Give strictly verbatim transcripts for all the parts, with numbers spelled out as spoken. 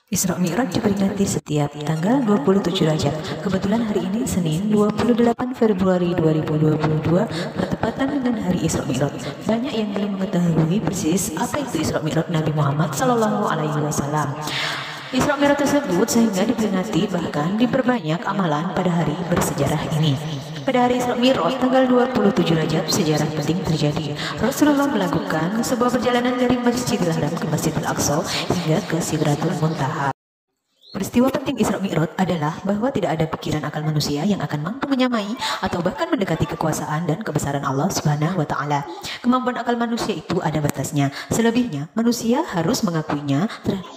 Isra Mi'raj diperingati setiap tanggal dua puluh tujuh Rajab. Kebetulan hari ini Senin dua puluh delapan Februari dua ribu dua puluh dua bertepatan dengan hari Isra Mi'raj. Banyak yang belum mengetahui persis apa itu Isra Mi'raj Nabi Muhammad Sallallahu Alaihi Wasallam. Isra Mi'raj tersebut sehingga diperingati bahkan diperbanyak amalan pada hari bersejarah ini. Pada hari Isra Mi'raj tanggal dua puluh tujuh Rajab, sejarah penting terjadi. Rasulullah melakukan sebuah perjalanan dari Masjidil Haram ke Masjidil Aqsa hingga ke Sidratul Muntaha. Peristiwa penting Isra Mi'raj adalah bahwa tidak ada pikiran akal manusia yang akan mampu menyamai atau bahkan mendekati kekuasaan dan kebesaran Allah Subhanahu wa taala. Kemampuan akal manusia itu ada batasnya. Selebihnya, manusia harus mengakuinya terhadap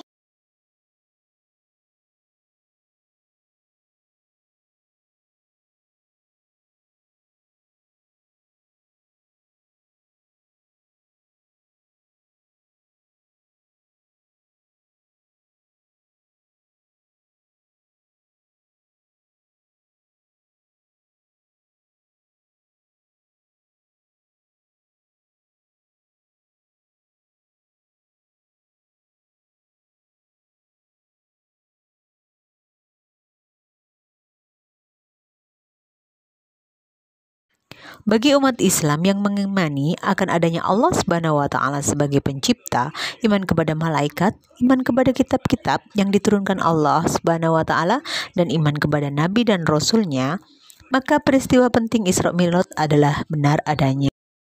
Bagi umat Islam yang mengimani akan adanya Allah Subhanahu wa taala sebagai pencipta, iman kepada malaikat, iman kepada kitab-kitab yang diturunkan Allah Subhanahu wa taala dan iman kepada nabi dan rasulnya, maka peristiwa penting Isra Mi'raj adalah benar adanya.